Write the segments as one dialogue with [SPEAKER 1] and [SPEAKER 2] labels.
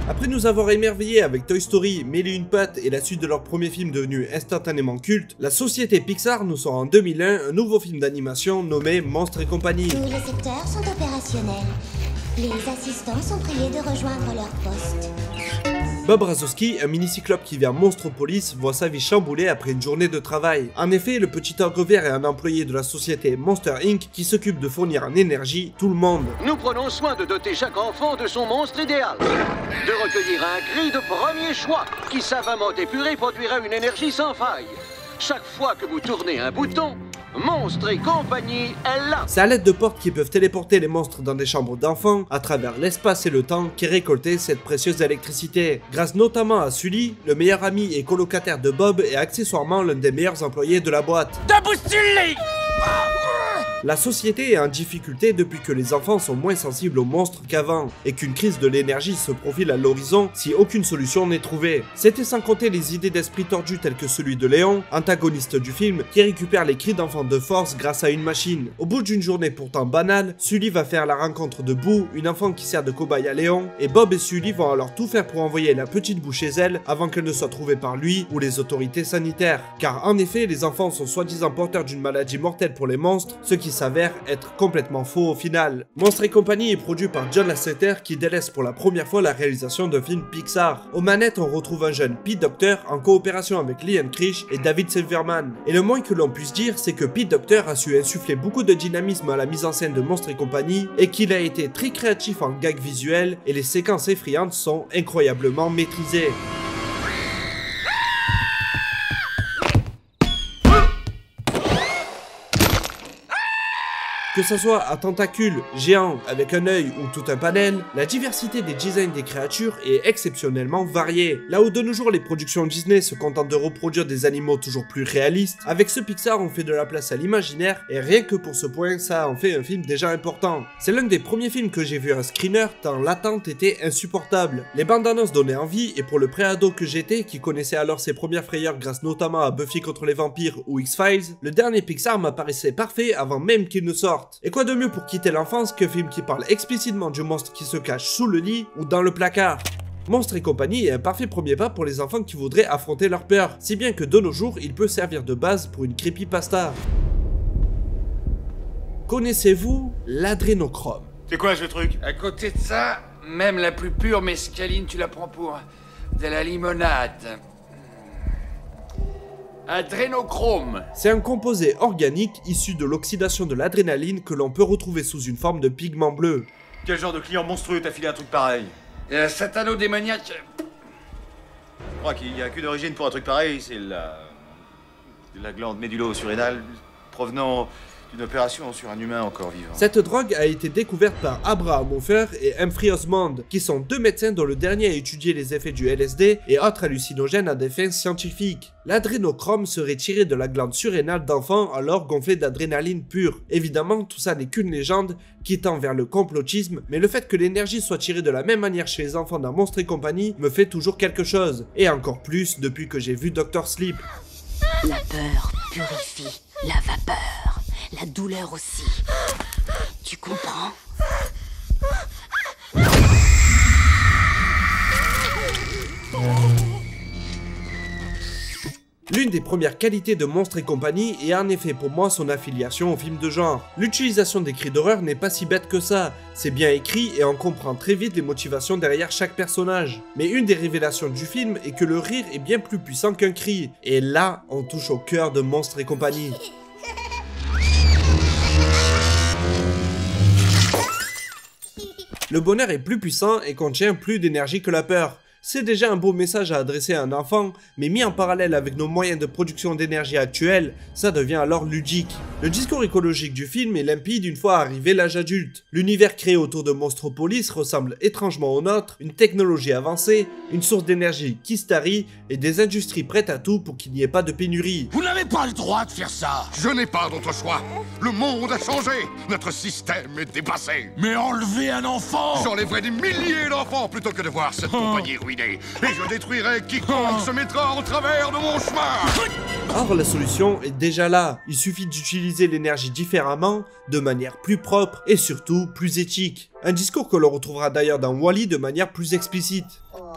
[SPEAKER 1] Après nous avoir émerveillés avec Toy Story, Mille et une pattes et la suite de leur premier film devenu instantanément culte, la société Pixar nous sort en 2001 un nouveau film d'animation nommé Monstres et compagnie.
[SPEAKER 2] Tous les secteurs sont opérationnels. Les assistants sont priés de rejoindre leur poste.
[SPEAKER 1] Bob Razowski, un mini-cyclope qui vient à Monstropolis, voit sa vie chamboulée après une journée de travail. En effet, le petit ogre vert est un employé de la société Monster Inc. qui s'occupe de fournir en énergie tout le monde.
[SPEAKER 3] Nous prenons soin de doter chaque enfant de son monstre idéal. De recueillir un cri de premier choix qui savamment épuré produira une énergie sans faille. Chaque fois que vous tournez un bouton, Monstres et compagnie est là.
[SPEAKER 1] C'est à l'aide de portes qui peuvent téléporter les monstres dans des chambres d'enfants à travers l'espace et le temps qu'est récoltée cette précieuse électricité. Grâce notamment à Sully, le meilleur ami et colocataire de Bob et accessoirement l'un des meilleurs employés de la boîte.
[SPEAKER 4] Debout Sully!
[SPEAKER 1] La société est en difficulté depuis que les enfants sont moins sensibles aux monstres qu'avant, et qu'une crise de l'énergie se profile à l'horizon si aucune solution n'est trouvée. C'était sans compter les idées d'esprit tordues telles que celui de Léon, antagoniste du film, qui récupère les cris d'enfants de force grâce à une machine. Au bout d'une journée pourtant banale, Sully va faire la rencontre de Boo, une enfant qui sert de cobaye à Léon, et Bob et Sully vont alors tout faire pour envoyer la petite Boo chez elle avant qu'elle ne soit trouvée par lui ou les autorités sanitaires. Car en effet, les enfants sont soi-disant porteurs d'une maladie mortelle pour les monstres, ce qui s'avère être complètement faux au final. Monstres et compagnie est produit par John Lasseter qui délaisse pour la première fois la réalisation d'un film Pixar. Aux manettes, on retrouve un jeune Pete Docter en coopération avec Lee Krish et David Silverman. Et le moins que l'on puisse dire, c'est que Pete Docter a su insuffler beaucoup de dynamisme à la mise en scène de Monstres et compagnie et qu'il a été très créatif en gags visuels et les séquences effrayantes sont incroyablement maîtrisées. Que ce soit à tentacules, géants, avec un œil ou tout un panel, la diversité des designs des créatures est exceptionnellement variée. Là où de nos jours les productions Disney se contentent de reproduire des animaux toujours plus réalistes, avec ce Pixar on fait de la place à l'imaginaire et rien que pour ce point ça en fait un film déjà important. C'est l'un des premiers films que j'ai vu en screener tant l'attente était insupportable. Les bandes annonces donnaient envie et pour le pré-ado que j'étais qui connaissait alors ses premières frayeurs grâce notamment à Buffy contre les vampires ou X-Files, le dernier Pixar m'apparaissait parfait avant même qu'il ne sorte. Et quoi de mieux pour quitter l'enfance qu'un film qui parle explicitement du monstre qui se cache sous le lit ou dans le placard. Monstres et compagnie est un parfait premier pas pour les enfants qui voudraient affronter leur peur, si bien que de nos jours il peut servir de base pour une creepypasta. Connaissez-vous l'adrénochrome?
[SPEAKER 4] C'est quoi ce truc?
[SPEAKER 5] À côté de ça, même la plus pure mescaline, tu la prends pour de la limonade. Adrénochrome.
[SPEAKER 1] C'est un composé organique issu de l'oxydation de l'adrénaline que l'on peut retrouver sous une forme de pigment bleu.
[SPEAKER 4] Quel genre de client monstrueux t'a filé un truc pareil?
[SPEAKER 5] Satano démoniaque.
[SPEAKER 4] Je crois qu'il n'y a qu'une origine pour un truc pareil, c'est la glande médullo-surrénale provenant d'une opération sur un humain encore vivant.
[SPEAKER 1] Cette drogue a été découverte par Abraham Hofer et Humphrey Osmond, qui sont deux médecins dont le dernier a étudié les effets du LSD et autres hallucinogènes à des fins scientifiques. L'adrénochrome serait tiré de la glande surrénale d'enfants alors gonflée d'adrénaline pure. Évidemment, tout ça n'est qu'une légende qui tend vers le complotisme, mais le fait que l'énergie soit tirée de la même manière chez les enfants dans Monstres et compagnie me fait toujours quelque chose. Et encore plus depuis que j'ai vu Dr. Sleep.
[SPEAKER 6] La peur purifie, la vapeur, la douleur aussi. Tu comprends?
[SPEAKER 1] L'une des premières qualités de Monstres et compagnie est en effet pour moi son affiliation au film de genre. L'utilisation des cris d'horreur n'est pas si bête que ça, c'est bien écrit et on comprend très vite les motivations derrière chaque personnage. Mais une des révélations du film est que le rire est bien plus puissant qu'un cri, et là on touche au cœur de Monstres et compagnie. Le bonheur est plus puissant et contient plus d'énergie que la peur. C'est déjà un beau message à adresser à un enfant, mais mis en parallèle avec nos moyens de production d'énergie actuels, ça devient alors ludique. Le discours écologique du film est limpide une fois arrivé l'âge adulte. L'univers créé autour de Monstropolis ressemble étrangement au nôtre, une technologie avancée, une source d'énergie qui se tarit et des industries prêtes à tout pour qu'il n'y ait pas de pénurie.
[SPEAKER 7] Vous n'avez pas le droit de faire ça. Je n'ai pas d'autre choix. Le monde a changé. Notre système est dépassé.
[SPEAKER 8] Mais enlever un enfant!
[SPEAKER 7] J'enlèverai des milliers d'enfants plutôt que de voir cette compagnie ruinée. exterminer. Et je détruirai quiconque se mettra au travers de mon chemin.
[SPEAKER 1] Or, la solution est déjà là. Il suffit d'utiliser l'énergie différemment, de manière plus propre et surtout plus éthique. Un discours que l'on retrouvera d'ailleurs dans Wall-E de manière plus explicite.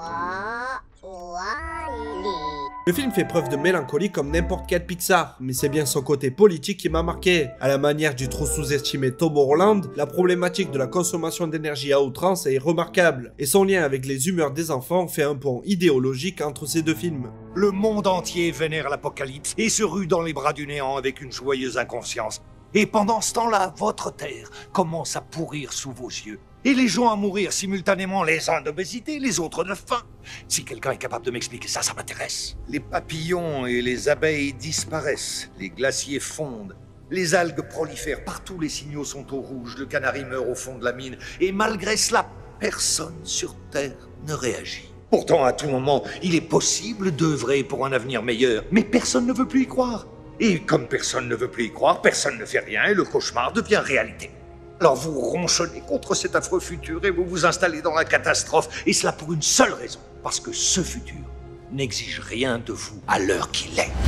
[SPEAKER 1] Le film fait preuve de mélancolie comme n'importe quel Pixar, mais c'est bien son côté politique qui m'a marqué. À la manière du trop sous-estimé Tomorrowland, la problématique de la consommation d'énergie à outrance est remarquable, et son lien avec les humeurs des enfants fait un pont idéologique entre ces deux films.
[SPEAKER 8] Le monde entier vénère l'apocalypse et se rue dans les bras du néant avec une joyeuse inconscience. Et pendant ce temps-là, votre terre commence à pourrir sous vos yeux. Et les gens à mourir simultanément, les uns d'obésité, les autres de faim. Si quelqu'un est capable de m'expliquer ça, ça m'intéresse. Les papillons et les abeilles disparaissent, les glaciers fondent, les algues prolifèrent, partout les signaux sont au rouge, le canari meurt au fond de la mine, et malgré cela, personne sur Terre ne réagit. Pourtant, à tout moment, il est possible d'œuvrer pour un avenir meilleur, mais personne ne veut plus y croire. Et comme personne ne veut plus y croire, personne ne fait rien et le cauchemar devient réalité. Alors vous ronchonnez contre cet affreux futur et vous vous installez dans la catastrophe, et cela pour une seule raison, parce que ce futur n'exige rien de vous à l'heure qu'il est.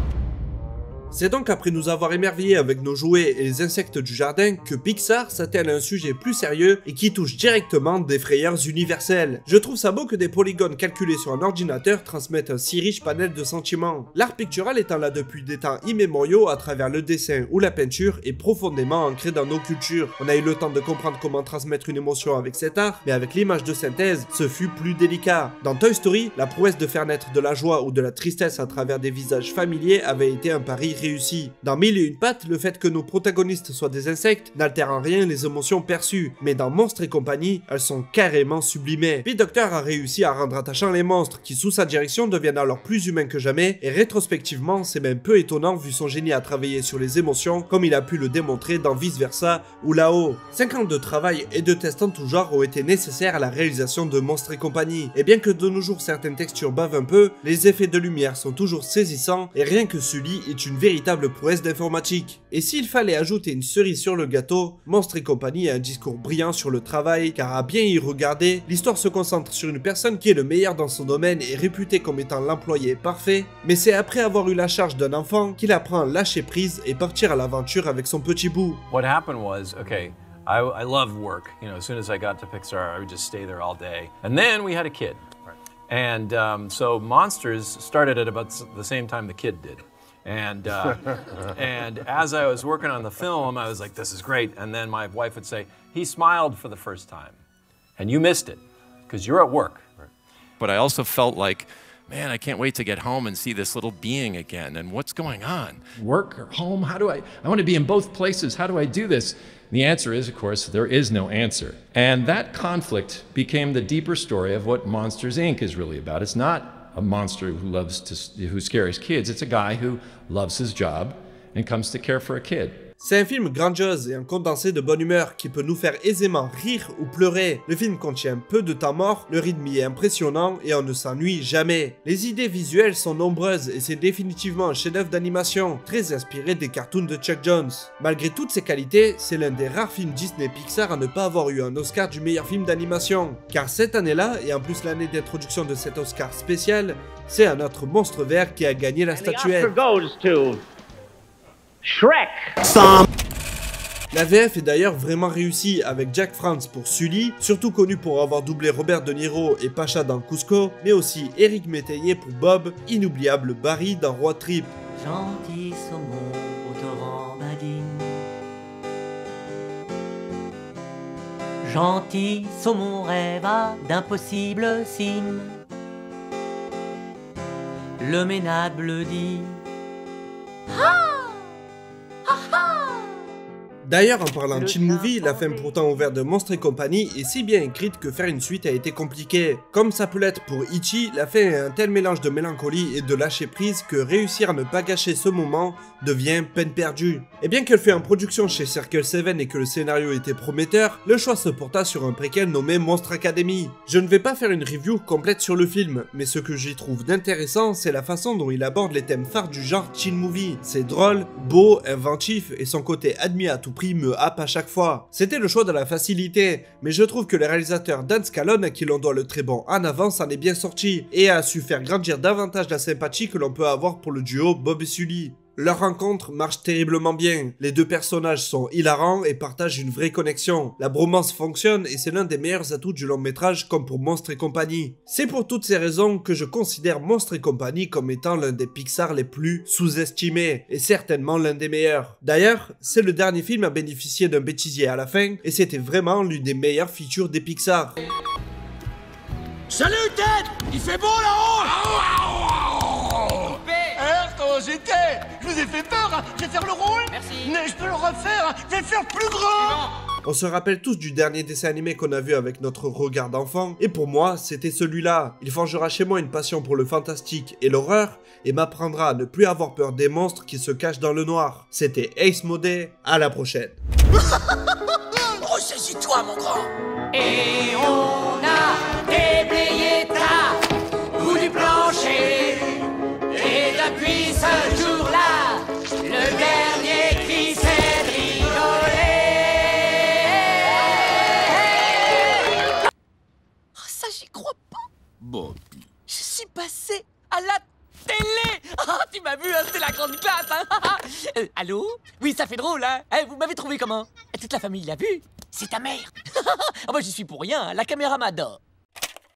[SPEAKER 1] C'est donc après nous avoir émerveillés avec nos jouets et les insectes du jardin que Pixar s'attelle à un sujet plus sérieux et qui touche directement des frayeurs universelles. Je trouve ça beau que des polygones calculés sur un ordinateur transmettent un si riche panel de sentiments. L'art pictural étant là depuis des temps immémoriaux à travers le dessin ou la peinture est profondément ancré dans nos cultures. On a eu le temps de comprendre comment transmettre une émotion avec cet art, mais avec l'image de synthèse, ce fut plus délicat. Dans Toy Story, la prouesse de faire naître de la joie ou de la tristesse à travers des visages familiers avait été un pari réussi. Dans Mille et une pattes, le fait que nos protagonistes soient des insectes n'altère en rien les émotions perçues, mais dans Monstres et compagnie, elles sont carrément sublimées. Puis Docteur a réussi à rendre attachants les monstres, qui sous sa direction deviennent alors plus humains que jamais, et rétrospectivement, c'est même peu étonnant vu son génie à travailler sur les émotions, comme il a pu le démontrer dans Vice Versa ou Là-haut. 5 ans de travail et de tests en tout genre ont été nécessaires à la réalisation de Monstres et compagnie, et bien que de nos jours certaines textures bavent un peu, les effets de lumière sont toujours saisissants, et rien que Sully est une véritable prouesse d'informatique. Et s'il fallait ajouter une cerise sur le gâteau, Monstres et compagnie a un discours brillant sur le travail, car à bien y regarder, l'histoire se concentre sur une personne qui est le meilleur dans son domaine et réputée comme étant l'employé parfait, mais c'est après avoir eu la charge d'un enfant qu'il apprend à lâcher prise et partir à l'aventure avec son petit bout.
[SPEAKER 9] What happened was, okay, I loved work. You know, as soon as I got to Pixar, I would just stay there all day. And then we had a kid. And so Monsters started at about the same time the kid did. And as I was working on the film, I was like, this is great. And then my wife would say, he smiled for the first time. And you missed it, because you're at work.
[SPEAKER 10] But I also felt like, man, I can't wait to get home and see this little being again. And what's going on?
[SPEAKER 11] Work or home? How do I want to be in both places. How do I do this? The answer is, of course, there is no answer. And that conflict became the deeper story of what Monsters, Inc. is really about. It's not a monster who scares kids. It's a guy who loves his job and comes to care for a kid.
[SPEAKER 1] C'est un film grandiose et un condensé de bonne humeur qui peut nous faire aisément rire ou pleurer. Le film contient peu de temps mort, le rythme y est impressionnant et on ne s'ennuie jamais. Les idées visuelles sont nombreuses et c'est définitivement un chef-d'œuvre d'animation, très inspiré des cartoons de Chuck Jones. Malgré toutes ces qualités, c'est l'un des rares films Disney Pixar à ne pas avoir eu un Oscar du meilleur film d'animation. Car cette année-là, et en plus l'année d'introduction de cet Oscar spécial, c'est un autre monstre vert qui a gagné la statuette.
[SPEAKER 12] Shrek.
[SPEAKER 1] La VF est d'ailleurs vraiment réussie avec Jack France pour Sully, surtout connu pour avoir doublé Robert De Niro et Pacha dans Cusco, mais aussi Éric Métayer pour Bob, inoubliable Barry dans Road Trip.
[SPEAKER 12] Gentil saumon au torrent badine. Gentil saumon rêva d'impossibles signes. Le ménable dit.
[SPEAKER 1] D'ailleurs, en parlant de Teen Movie, la fin pourtant ouverte de Monstres et compagnie est si bien écrite que faire une suite a été compliqué. Comme ça peut l'être pour Ichi, la fin est un tel mélange de mélancolie et de lâcher prise que réussir à ne pas gâcher ce moment devient peine perdue. Et bien qu'elle fait en production chez Circle 7 et que le scénario était prometteur, le choix se porta sur un préquel nommé Monster Academy. Je ne vais pas faire une review complète sur le film, mais ce que j'y trouve d'intéressant, c'est la façon dont il aborde les thèmes phares du genre Teen Movie. C'est drôle, beau, inventif et son côté admis à tout prix prix me happe à chaque fois. C'était le choix de la facilité, mais je trouve que le réalisateur Dan Scalone, à qui l'on doit le très bon En Avant, s'en est bien sorti, et a su faire grandir davantage la sympathie que l'on peut avoir pour le duo Bob et Sully. Leur rencontre marche terriblement bien, les deux personnages sont hilarants et partagent une vraie connexion. La bromance fonctionne et c'est l'un des meilleurs atouts du long métrage comme pour Monstres et compagnie. C'est pour toutes ces raisons que je considère Monstres et compagnie comme étant l'un des Pixar les plus sous-estimés et certainement l'un des meilleurs. D'ailleurs, c'est le dernier film à bénéficier d'un bêtisier à la fin et c'était vraiment l'une des meilleures features des Pixar.
[SPEAKER 13] Salut Ted! Il fait beau là-haut! Comment j'étais? Je vous ai fait peur, hein. Je vais faire le rôle. Merci. Mais je peux le refaire, hein. Je vais le faire plus grand.
[SPEAKER 1] On se rappelle tous du dernier dessin animé qu'on a vu avec notre regard d'enfant, et pour moi, c'était celui-là. Il forgera chez moi une passion pour le fantastique et l'horreur, et m'apprendra à ne plus avoir peur des monstres qui se cachent dans le noir. C'était Ace Modé, à la prochaine.
[SPEAKER 13] Ressaisis-toi, mon grand.
[SPEAKER 14] Et on a déblayé ta bout du plancher. Et depuis ce jour-là, le dernier cri c'est de rigoler.
[SPEAKER 15] Oh, ça, j'y crois pas.
[SPEAKER 13] Bon.
[SPEAKER 15] Je suis passée à la télé. Ah, tu m'as vu, hein, c'est la grande classe. Hein. Allô? Oui, ça fait drôle, hein. Vous m'avez trouvé comment? Toute la famille l'a vu. C'est ta mère. Ah bah, j'y suis pour rien, hein. La caméra m'adore.